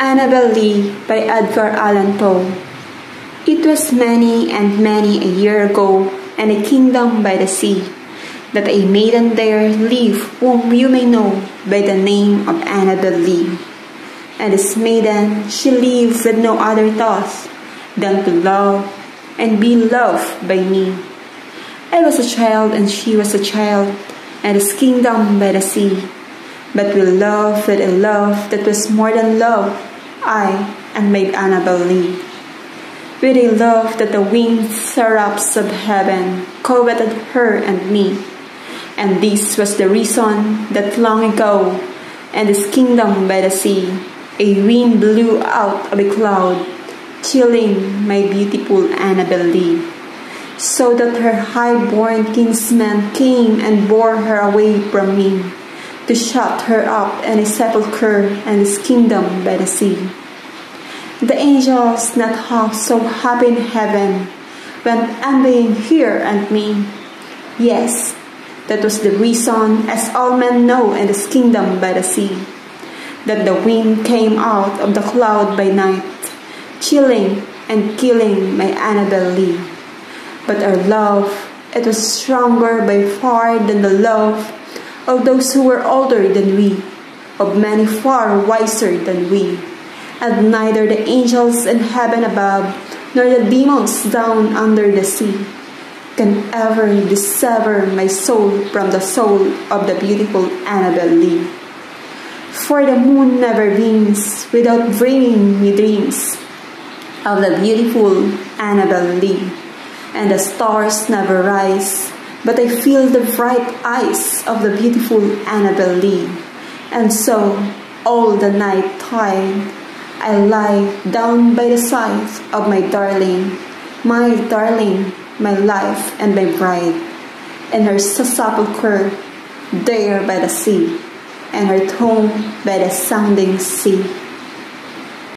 Annabel Lee by Edgar Allan Poe. It was many and many a year ago, in a kingdom by the sea, that a maiden there lived whom you may know by the name of Annabel Lee. And this maiden, she lived with no other thoughts than to love and be loved by me. I was a child and she was a child, in this kingdom by the sea. But we loved with a love that was more than love, I and my Annabel Lee. With a love that the winged seraphs of heaven coveted her and me. And this was the reason that long ago, in this kingdom by the sea, a wind blew out of a cloud, chilling my beautiful Annabel Lee, so that her highborn kinsmen came and bore her away from me, to shut her up in a sepulchre in this kingdom by the sea. The angels, not half so happy in heaven, went envying her and me. Yes, that was the reason, as all men know in this kingdom by the sea, that the wind came out of the cloud by night, chilling and killing my Annabel Lee. But our love, it was stronger by far than the love of those who were older than we, of many far wiser than we. And neither the angels in heaven above, nor the demons down under the sea, can ever dissever my soul from the soul of the beautiful Annabel Lee. For the moon never beams without bringing me dreams of the beautiful Annabel Lee, and the stars never rise, but I feel the bright eyes of the beautiful Annabel Lee. And so, all the night time, I lie down by the side of my darling, my life and my bride, in her sepulchre there by the sea, and her tomb by the sounding sea.